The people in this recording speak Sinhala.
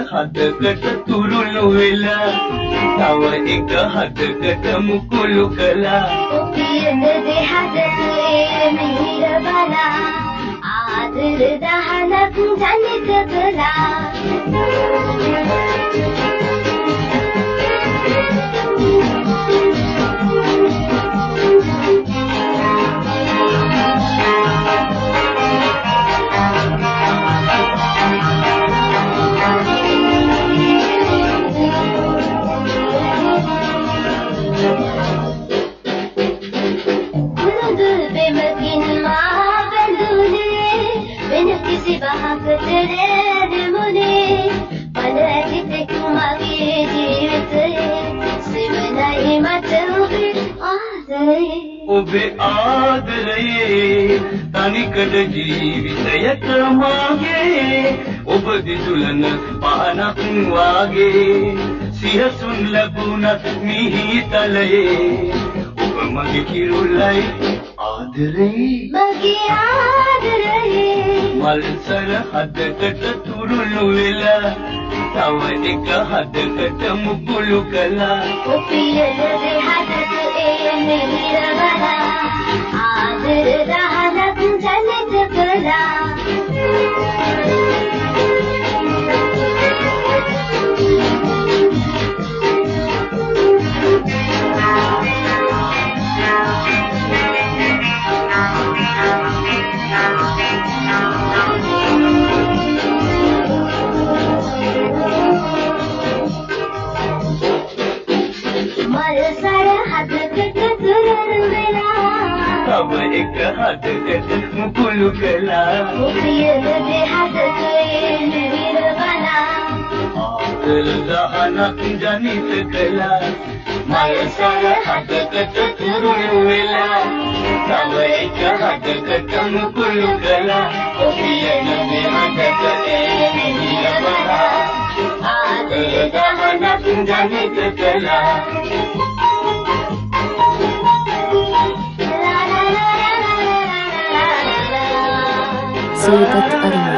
හදකට තුරුළු වෙලා තව එක හදකට මුකුළු කළා ඔපියද දෙහදේ මිහිර බලා ආදර දහනක් ජනිත කළා ඔබේ ආදරයේ තනිකඩ ජීවිතයට මාගේ ඔබ දිදුලන පහනක් වාගේ සිහසුන් ලැබුණත් මිහිතලයේ ඔබ මගේ කිරුළයි ආදරේ මගේ ආදරේ මල්සර හදකට තුරුළු වෙලා තව එක හදකට මුකුළු කළා ඔපියද දෙහදේ මිහිර බලා ආදර දහනක් ජනිත කළා තව එක හදකට මුකුළු කළා ඔපියද දෙහදේ මිහිර බලා ආදර දහනක් ජනිත කළා මල්සර හදකට තුරුළු වෙලා තව එක හදකට මුකුළු කළා ඔපියද දෙහදේ මිහිර බලා ආදර දහනක් ජනිත කළා සේදත් අරුණ